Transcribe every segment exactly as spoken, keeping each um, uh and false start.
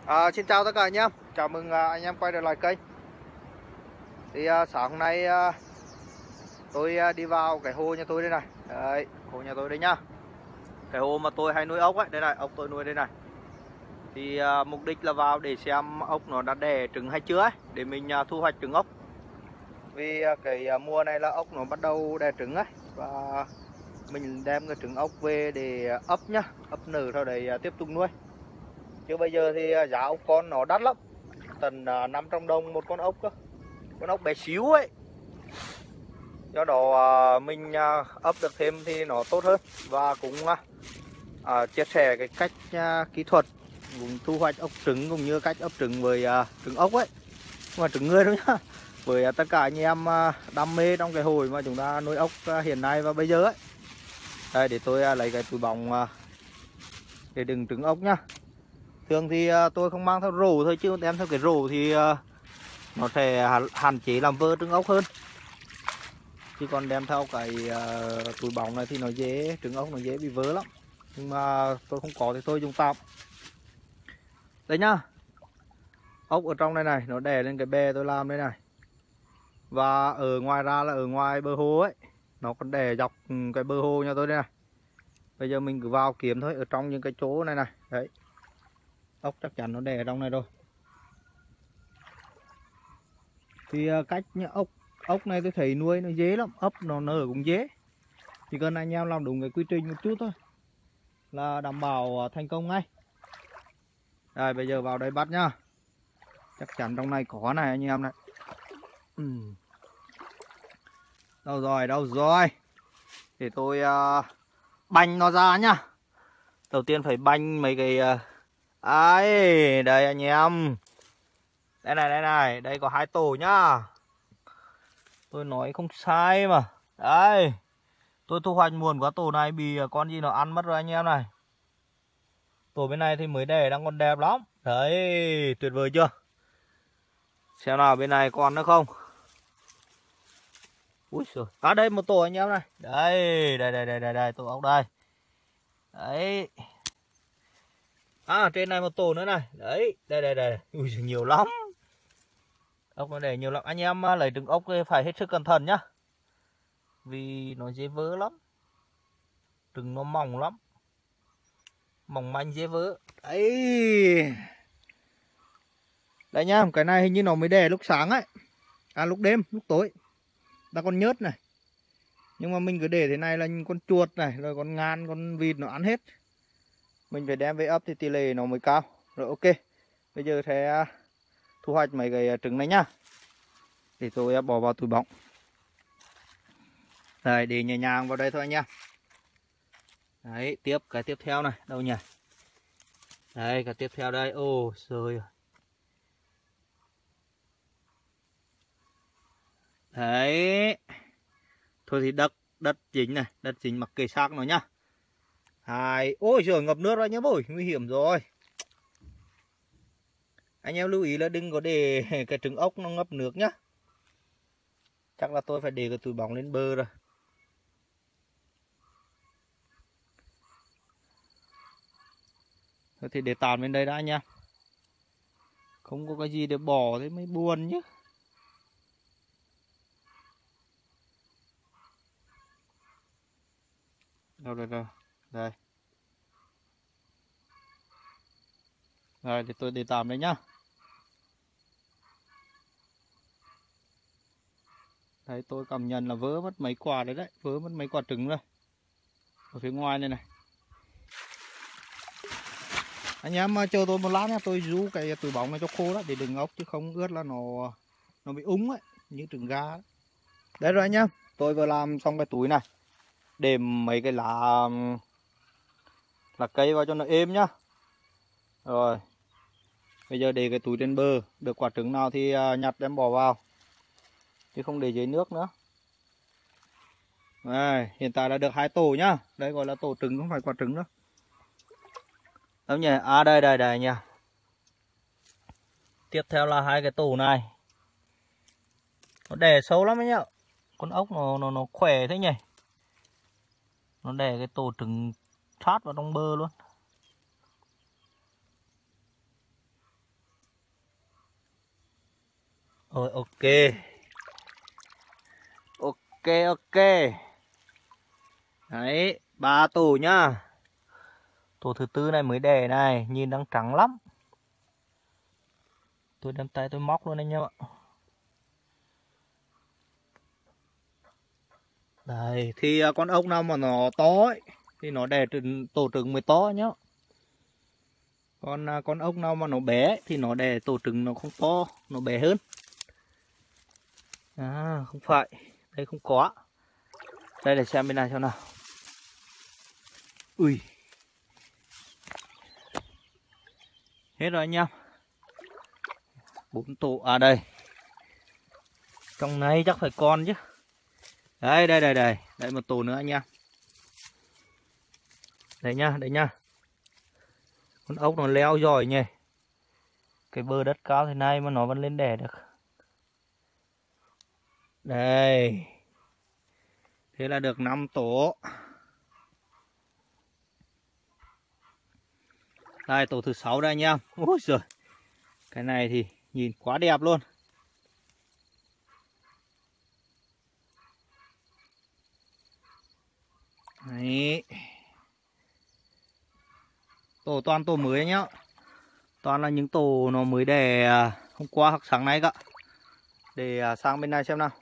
À, xin chào tất cả anh em, chào mừng à, anh em quay trở lại kênh. Thì à, sáng hôm nay à, tôi à, đi vào cái hồ nhà tôi đây này. Đấy, hồ nhà tôi đây nhá. Cái hồ mà tôi hay nuôi ốc ấy, đây này, ốc tôi nuôi đây này. Thì à, mục đích là vào để xem ốc nó đã đẻ trứng hay chưa ấy, để mình à, thu hoạch trứng ốc. Vì à, cái à, mùa này là ốc nó bắt đầu đẻ trứng ấy, và mình đem cái trứng ốc về để ấp nhá, ấp nở sau đấy à, tiếp tục nuôi. Chứ bây giờ thì à, giá ốc con nó đắt lắm, tầm à, năm trăm đồng một con ốc cơ, con ốc bé xíu ấy. Do đó à, mình à, ấp được thêm thì nó tốt hơn. Và cũng à, à, chia sẻ cái cách à, kỹ thuật vùng thu hoạch ốc trứng cũng như cách ấp trứng với à, trứng ốc ấy, mà trứng người thôi nhá, với à, tất cả anh em à, đam mê trong cái hồi mà chúng ta nuôi ốc à, hiện nay và bây giờ ấy. Đây, để tôi à, lấy cái túi bóng à, để đựng trứng ốc nhá. Thường thì à, tôi không mang theo rổ thôi, chứ đem theo cái rổ thì à, nó sẽ hạn chế làm vỡ trứng ốc hơn. Chứ còn đem theo cái uh, túi bóng này thì nó dễ, trứng ốc nó dễ bị vỡ lắm. Nhưng mà tôi không có thì tôi dùng tạm. Đây nhá, ốc ở trong đây này, nó đè lên cái bè tôi làm đây này. Và ở ngoài ra là ở ngoài bờ hồ ấy, nó còn đè dọc cái bờ hồ nhà tôi đây này. Bây giờ mình cứ vào kiếm thôi, ở trong những cái chỗ này này. Đấy, ốc chắc chắn nó đè ở trong này rồi. Thì uh, cách như ốc ốc này tôi thấy nuôi nó dễ lắm, ấp nó nở cũng dễ. Chỉ cần anh em làm đúng cái quy trình một chút thôi là đảm bảo thành công ngay. Rồi bây giờ vào đây bắt nhá. Chắc chắn trong này có này anh em này. Ừ. Đâu rồi, đâu rồi. Để tôi uh, banh nó ra nhá. Đầu tiên phải banh mấy cái uh... ấy, đây anh em. Đây này, đây này, đây có hai tổ nhá. Tôi nói không sai mà. Đây, tôi thu hoạch muộn quá, tổ này bị con gì nó ăn mất rồi anh em này. Tổ bên này thì mới đẻ đang còn đẹp lắm. Đấy, tuyệt vời chưa? Xem nào bên này còn nữa không? Úi giời, à đây một tổ anh em này. Đây, đây, đây, đây, đây, đây, tổ ốc đây. Đấy. À, trên này một tổ nữa này. Đấy, đây, đây, đây. Ui giời, nhiều lắm. Ốc nó đẻ nhiều lắm. Anh em lấy trứng ốc phải hết sức cẩn thận nhá. Vì nó dễ vỡ lắm. Trứng nó mỏng lắm. Mỏng manh dễ vỡ. Đấy. Đây nhá, cái này hình như nó mới đẻ lúc sáng ấy. À lúc đêm, lúc tối. Đã con nhớt này. Nhưng mà mình cứ để thế này là con chuột này, rồi con ngan, con vịt nó ăn hết. Mình phải đem về ấp thì tỷ lệ nó mới cao. Rồi ok. Bây giờ sẽ thu hoạch mấy cái trứng này nhá. Để tôi bỏ vào túi bóng. Rồi để nhẹ nhàng vào đây thôi anh em. Đấy, tiếp cái tiếp theo này, đâu nhỉ? Đây, cái tiếp theo đây. Ồ trời. Đấy. Thôi thì đất đất dính này, đất dính mặc kệ xác nó nhá. Hai, ôi trời, ngập nước rồi nhá bồi, nguy hiểm rồi. Anh em lưu ý là đừng có để cái trứng ốc nó ngập nước nhá. Chắc là tôi phải để cái túi bóng lên bờ rồi. Thôi thì để tạm bên đây đã nha. Không có cái gì để bỏ thế mới buồn chứ. Đâu rồi rồi. Đây. Rồi thì tôi để tạm đấy nhá. Đấy, tôi cảm nhận là vỡ mất mấy quả đấy đấy, vỡ mất mấy quả trứng rồi. Ở phía ngoài này này. Anh em chờ tôi một lát nhá, tôi rú cái túi bóng này cho khô đó để đừng ốc, chứ không ướt là nó nó bị úng ấy, như trứng gà đó. Đấy rồi anh em, tôi vừa làm xong cái túi này. Để mấy cái lá lá cây vào cho nó êm nhá. Rồi. Bây giờ để cái túi trên bờ, được quả trứng nào thì nhặt đem bỏ vào. Chứ không để dưới nước nữa. Đây, hiện tại là được hai tổ nhá. Đây gọi là tổ trứng, không phải quả trứng đâu. Đúng nhỉ? À đây đây đây nha. Tiếp theo là hai cái tổ này. Nó đẻ sâu lắm ấy nhá. Con ốc nó nó nó khỏe thế nhỉ. Nó đẻ cái tổ trứng sát vào trong bơ luôn. Rồi ok. Ok ok. Đấy, ba tổ nhá. Tổ thứ tư này mới đẻ này, nhìn đang trắng lắm. Tôi đem tay tôi móc luôn anh em ạ. Đây, thì con ốc nào mà nó to ấy thì nó đẻ trứng, tổ trứng mới to nhá. Còn con ốc nào mà nó bé thì nó đẻ tổ trứng nó không to, nó bé hơn. À, không phải, đây không có. Đây để xem bên này xem nào. Ui. Hết rồi anh em. Bốn tổ, à đây. Trong này chắc phải con chứ. Đây, đây, đây, đây. Đây một tổ nữa anh em. Đây nhá, đây nhá. Con ốc nó leo giỏi nhỉ. Cái bờ đất cao thế này mà nó vẫn lên đẻ được. Đây. Thế là được năm tổ. Đây tổ thứ sáu đây anh em. Ôi giời. Cái này thì nhìn quá đẹp luôn. Đấy. Tổ toàn tổ mới nhá. Toàn là những tổ nó mới đẻ hôm qua hoặc sáng nay cả. Để sang bên này xem nào.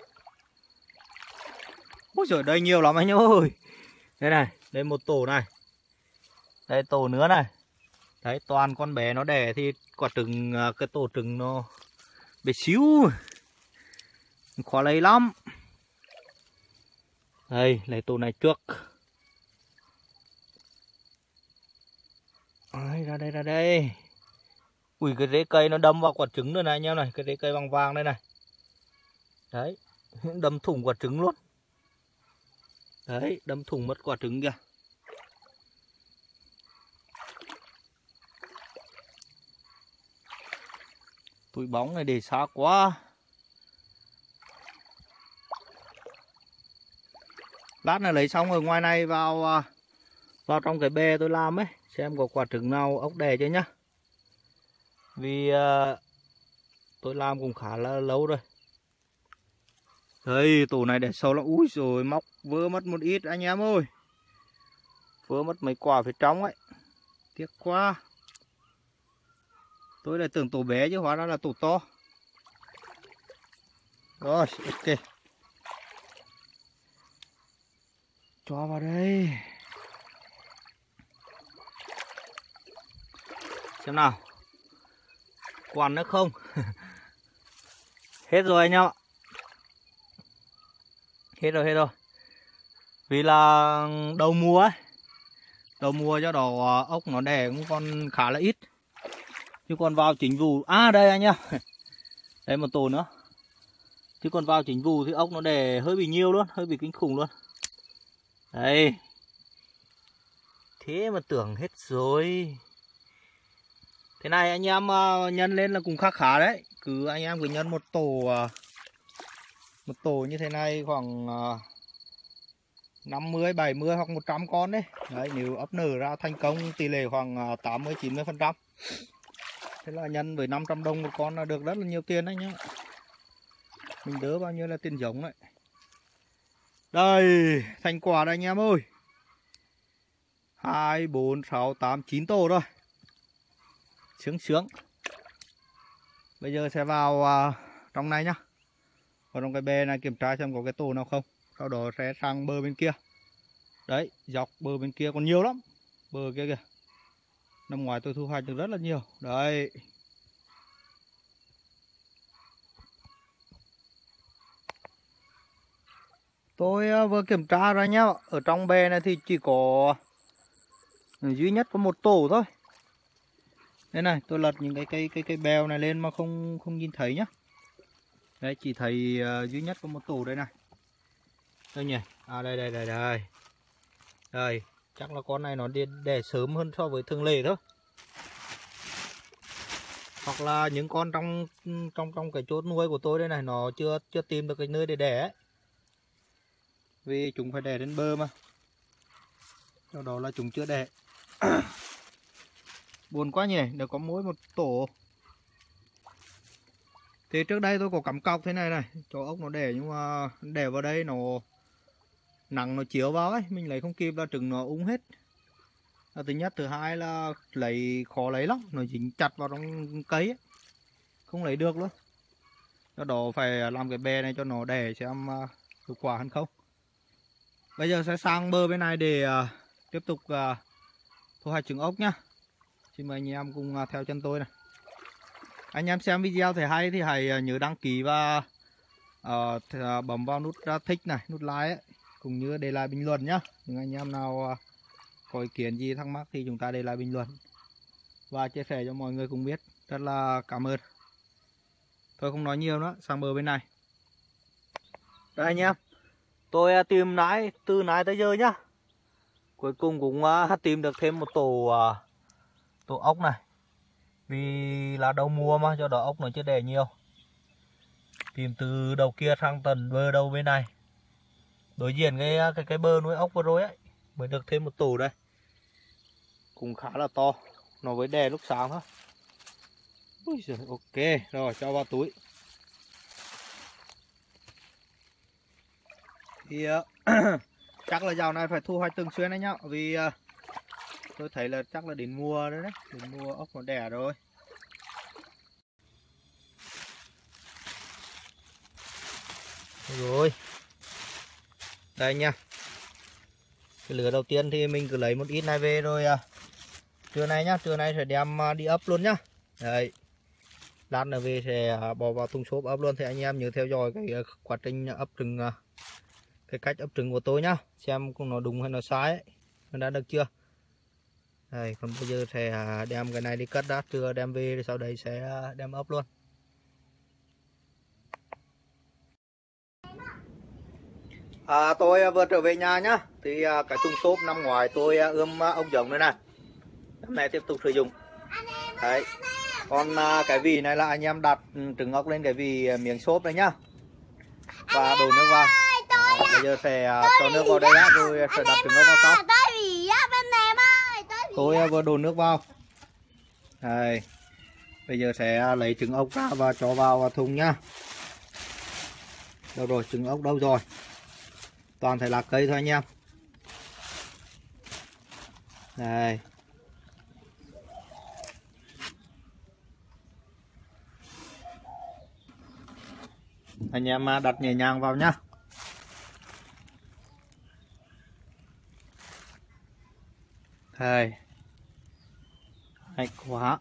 Ôi giời, đây nhiều lắm anh ơi. Đây này, đây một tổ này. Đây tổ nữa này. Đấy, toàn con bé nó đẻ thì quả trứng, cái tổ trứng nó bé xíu. Khó lấy lắm. Đây, lấy tổ này trước. Đấy, ra đây, ra đây. Ui, cái rễ cây nó đâm vào quả trứng rồi này anh em này. Cái rễ cây vàng vàng đây này. Đấy, đâm thủng quả trứng luôn. Đấy, đâm thủng mất quả trứng kìa. Túi bóng này để xa quá. Lát này lấy xong ở ngoài này vào vào trong cái bè tôi làm ấy, xem có quả trứng nào ốc đẻ chưa nhá. Vì uh, tôi làm cũng khá là lâu rồi. Đây, tổ này để sâu lắm. Úi rồi móc vỡ mất một ít anh em ơi. Vỡ mất mấy quả phía trong ấy. Tiếc quá. Tôi lại tưởng tổ bé chứ hóa ra là tổ to. Rồi, ok. Cho vào đây. Xem nào. Còn nữa không? Hết rồi anh em ạ. Hết rồi, hết rồi. Vì là đầu mùa ấy. Đầu mùa cho đó ốc nó đẻ cũng còn khá là ít. Chứ còn vào chính vụ. À đây anh nhá. Đây một tổ nữa. Chứ còn vào chính vụ thì ốc nó đẻ hơi bị nhiều luôn. Hơi bị kinh khủng luôn. Đây. Thế mà tưởng hết rồi. Thế này anh em nhân lên là cũng khá khá đấy. Cứ anh em cứ nhân một tổ Một tổ như thế này khoảng năm mươi, bảy mươi hoặc một trăm con đấy. Đấy, nếu ấp nở ra thành công tỷ lệ khoảng tám mươi, chín mươi phần trăm. Thế là nhân với năm trăm đồng một con là được rất là nhiều tiền đấy nhá. Mình đỡ bao nhiêu là tiền giống đấy. Đây, thành quả đây anh em ơi. Hai, bốn, sáu, tám, chín tổ rồi. Sướng sướng. Bây giờ sẽ vào uh, trong này nhá. Vào trong cái bè này kiểm tra xem có cái tổ nào không. Sau đó sẽ sang bờ bên kia. Đấy, dọc bờ bên kia còn nhiều lắm. Bờ kia kìa. Năm ngoài tôi thu hoạch được rất là nhiều. Đấy. Tôi uh, vừa kiểm tra rồi nhá. Ở trong bè này thì chỉ có duy nhất có một tổ thôi. Đây này, tôi lật những cái cây cây cây bèo này lên mà không không nhìn thấy nhá. Đấy, chỉ thấy uh, duy nhất có một tổ đây này. Đây nhỉ. À đây đây đây đây. Đây, chắc là con này nó đẻ sớm hơn so với thường lệ thôi. Hoặc là những con trong trong trong cái chốt nuôi của tôi đây này nó chưa chưa tìm được cái nơi để đẻ ấy. Vì chúng phải đẻ đến bờ mà. Do đó là chúng chưa đẻ. Buồn quá nhỉ, được có mỗi một tổ. Thì trước đây tôi có cắm cọc thế này này cho ốc nó để, nhưng mà để vào đây nó nắng nó chiếu vào ấy, mình lấy không kịp là trứng nó úng hết. Là thứ nhất, thứ hai là lấy khó lấy lắm, nó dính chặt vào trong cây ấy, không lấy được luôn. Do đó phải làm cái bè này cho nó đẻ xem uh, hiệu quả hơn không. Bây giờ sẽ sang bờ bên này để uh, tiếp tục uh, thu hoạch trứng ốc nhá. Xin mời anh em cùng uh, theo chân tôi này. Anh em xem video thấy hay thì hãy nhớ đăng ký và uh, bấm vào nút thích này, nút like ấy, cũng như để lại bình luận nhá. Những anh em nào uh, có ý kiến gì thắc mắc thì chúng ta để lại bình luận và chia sẻ cho mọi người cùng biết. Rất là cảm ơn. Thôi không nói nhiều nữa, sang bờ bên này. Đây anh em, tôi tìm nãy từ nãy tới giờ nhá. Cuối cùng cũng uh, tìm được thêm một tổ uh, tổ ốc này. Vì là đầu mùa mà, cho đó ốc nó chưa đẻ nhiều. Tìm từ đầu kia sang tận bờ đầu bên này, đối diện cái cái cái bờ nuôi ốc vừa rồi ấy, mới được thêm một tổ đây. Cũng khá là to, nó với đẻ lúc sáng thôi. Ui giời, ok, rồi cho vào túi. Thì uh, chắc là dạo này phải thu hoạch thường xuyên đấy nhá. Vì uh, tôi thấy là chắc là đến mùa đấy đấy, đến mùa ốc nó đẻ rồi. Rồi đây nha, cái lửa đầu tiên thì mình cứ lấy một ít này về rồi à, trưa nay nhá, trưa nay sẽ đem đi ấp luôn nhá. Đấy, lát nữa về sẽ bỏ vào thùng xốp ấp luôn. Thì anh em nhớ theo dõi cái quá trình ấp trứng, cái cách ấp trứng của tôi nhá, xem nó đúng hay nó sai ấy. Nó đã được chưa? Đây, còn bây giờ sẽ đem cái này đi cất đã, trưa đem về sau đấy sẽ đem ấp luôn. À, tôi vừa trở về nhà nhá. Thì à, cái thùng xốp năm ngoài tôi à, ươm à, ốc giống nữa này, năm nay tiếp tục sử dụng. Đấy. Còn à, cái vỉ này là anh em đặt trứng ốc lên cái vỉ à, miếng xốp này nhá, và đổ nước vào. À, bây giờ sẽ à, cho nước vào đây á, rồi sẽ đặt trứng ốc vào sau. Tôi à, vừa đổ nước vào. Đây. Bây giờ sẽ à, lấy trứng ốc ra và cho vào thùng nhá. Đâu rồi, trứng ốc đâu rồi? Toàn phải là cây thôi anh em. Đây. Anh em đặt nhẹ nhàng vào nhá. Đây. Hay quá.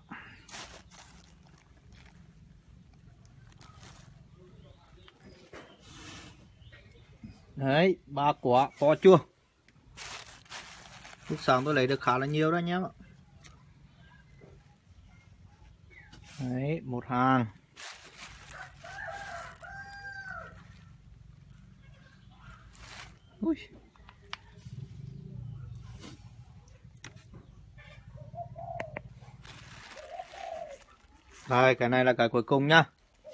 Đấy, ba quả to chưa? Lúc sáng tôi lấy được khá là nhiều đó nhé. Đấy, một hàng. Ui. Đây, cái này là cái cuối cùng nhá.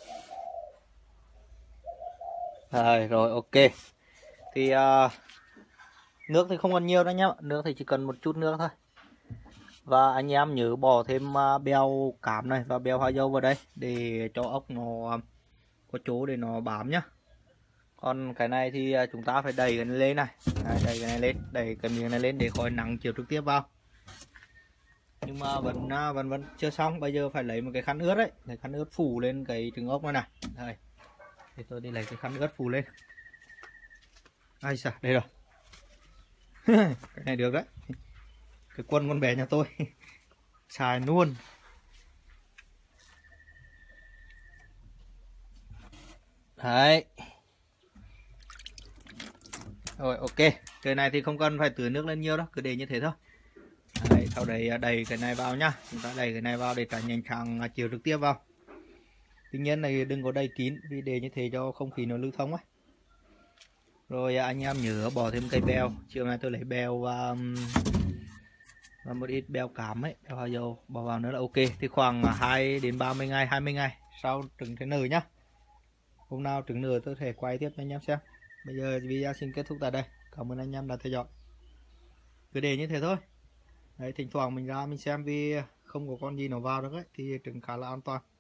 Đây, rồi ok. Thì uh, nước thì không cần nhiều đâu nhá, nước thì chỉ cần một chút nước thôi. Và anh em nhớ bỏ thêm uh, beo cám này và beo hoa dâu vào đây để cho ốc nó uh, có chỗ để nó bám nhá. Còn cái này thì uh, chúng ta phải đẩy cái này lên này. Đấy, đẩy cái này lên, đẩy cái miếng này lên để khỏi nắng chiếu trực tiếp vào. Nhưng mà vẫn uh, vẫn vẫn chưa xong, bây giờ phải lấy một cái khăn ướt đấy, để khăn ướt phủ lên cái trứng ốc này này. Đây. Thì tôi đi lấy cái khăn ướt phủ lên. Ai xà, đây rồi. Cái này được đấy. Cái quân con bé nhà tôi xài luôn. Đấy. Rồi ok. Cái này thì không cần phải tưới nước lên nhiều đâu, cứ để như thế thôi. Đấy, sau đấy đẩy cái này vào nhá. Chúng ta đẩy cái này vào để tránh ánh sáng chiếu trực tiếp vào. Tuy nhiên này đừng có đầy kín, vì để như thế cho không khí nó lưu thông ấy. Rồi anh em nhớ bỏ thêm cây beo. Chiều nay tôi lấy beo và, và một ít beo cám ấy, beo hoa dầu bỏ vào nữa là ok. Thì khoảng hai đến ba mươi ngày, hai mươi ngày sau trứng sẽ nở nhá. Hôm nào trứng nở tôi sẽ quay tiếp cho anh em xem. Bây giờ video xin kết thúc tại đây. Cảm ơn anh em đã theo dõi. Cứ để như thế thôi. Đấy, thỉnh thoảng mình ra mình xem, vì không có con gì nó vào được ấy thì trứng khá là an toàn.